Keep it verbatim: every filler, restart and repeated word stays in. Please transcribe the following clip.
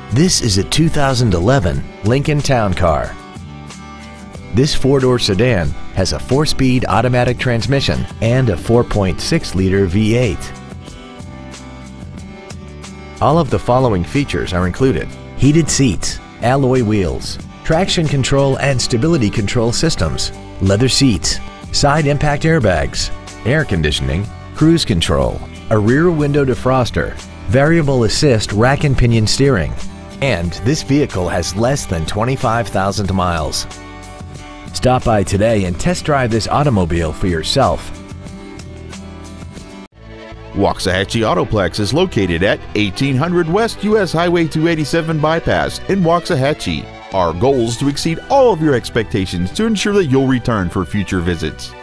This is a two thousand eleven Lincoln Town Car. This four-door sedan has a four-speed automatic transmission and a four point six liter V eight. All of the following features are included: heated seats, alloy wheels, traction control and stability control systems, leather seats, side impact airbags, air conditioning, cruise control, a rear window defroster, variable assist rack and pinion steering, and this vehicle has less than twenty-five thousand miles. Stop by today and test drive this automobile for yourself. Waxahachie Autoplex is located at eighteen hundred West U S Highway two eighty-seven Bypass in Waxahachie. Our goal is to exceed all of your expectations to ensure that you'll return for future visits.